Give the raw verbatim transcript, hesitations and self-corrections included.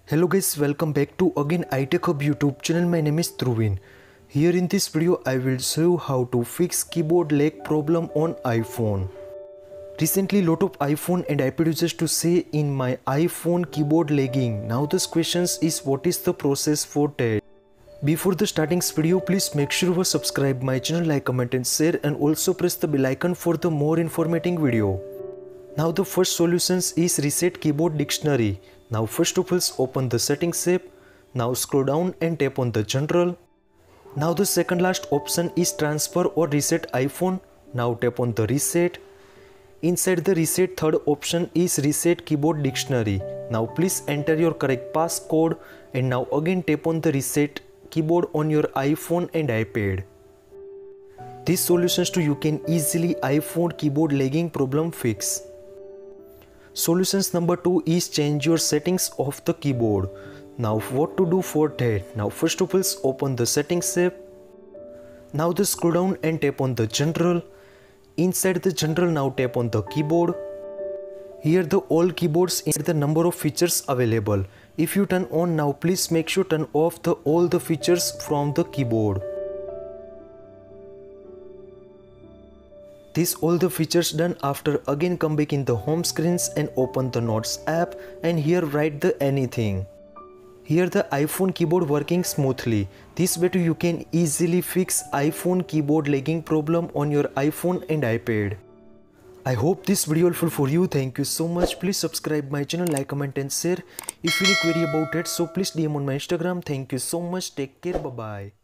Hello guys, welcome back to again iTechHub YouTube channel. My name is Truvin. Here in this video I will show you how to fix keyboard lag problem on iPhone. Recently lot of iPhone and iPad users to say in my iPhone keyboard lagging. Now this question is what is the process for that? Before the starting this video, please make sure you subscribe my channel, like, comment and share, and also press the bell icon for the more informative video. Now the first solution is reset keyboard dictionary. Now first of all open the settings app. Now scroll down and tap on the general. Now the second last option is transfer or reset iPhone. Now tap on the reset. Inside the reset third option is reset keyboard dictionary. Now please enter your correct passcode and now again tap on the reset keyboard on your iPhone and iPad. These solutions to you can easily iPhone keyboard lagging problem fix. Solutions number two is change your settings of the keyboard. Now what to do for that? Now first of all open the settings app. Now the scroll down and tap on the general. Inside the general now tap on the keyboard. Here the all keyboards is the number of features available. If you turn on now, please make sure turn off the all the features from the keyboard. This all the features done. After again come back in the home screens and open the Notes app and here write the anything. Here the iPhone keyboard working smoothly. This way too you can easily fix iPhone keyboard lagging problem on your iPhone and iPad. I hope this video helpful for you. Thank you so much. Please subscribe my channel, like, comment and share. If you any query about it, so please D M on my Instagram. Thank you so much. Take care. Bye bye.